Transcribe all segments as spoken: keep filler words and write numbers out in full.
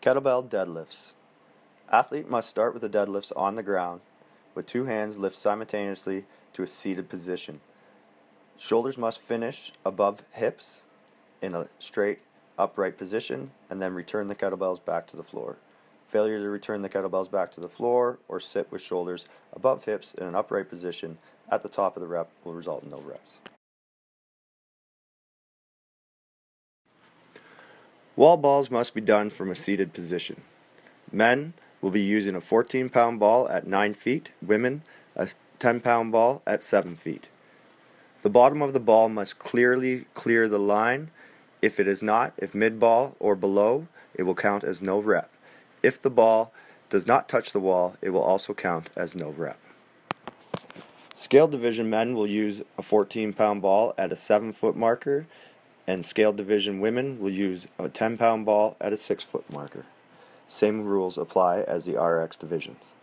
Kettlebell deadlifts. Athlete must start with the deadlifts on the ground, with two hands lift simultaneously to a seated position. Shoulders must finish above hips in a straight, upright position, and then return the kettlebells back to the floor. Failure to return the kettlebells back to the floor or sit with shoulders above hips in an upright position at the top of the rep will result in no reps. Wall balls must be done from a seated position. Men will be using a fourteen pound ball at nine feet, women a ten pound ball at seven feet. The bottom of the ball must clearly clear the line. If it is not, if mid-ball or below, it will count as no rep. If the ball does not touch the wall, it will also count as no rep. Scaled division men will use a fourteen pound ball at a seven foot marker, and scaled division women will use a ten pound ball at a six foot marker. Same rules apply as the R X divisions.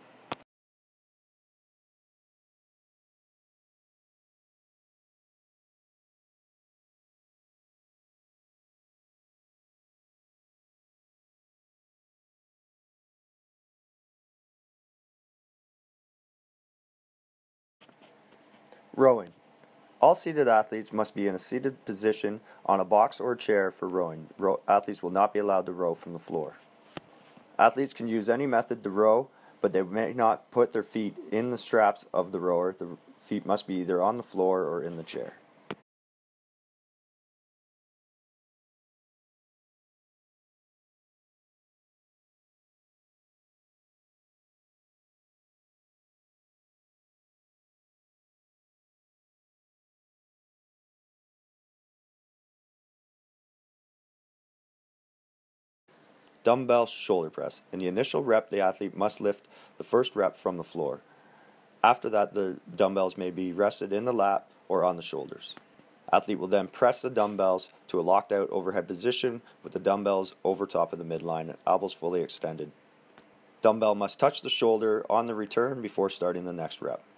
Rowing. All seated athletes must be in a seated position on a box or chair for rowing. Row athletes will not be allowed to row from the floor. Athletes can use any method to row, but they may not put their feet in the straps of the rower. The feet must be either on the floor or in the chair. Dumbbell shoulder press. In the initial rep, the athlete must lift the first rep from the floor. After that, the dumbbells may be rested in the lap or on the shoulders. Athlete will then press the dumbbells to a locked out overhead position with the dumbbells over top of the midline and elbows fully extended. Dumbbell must touch the shoulder on the return before starting the next rep.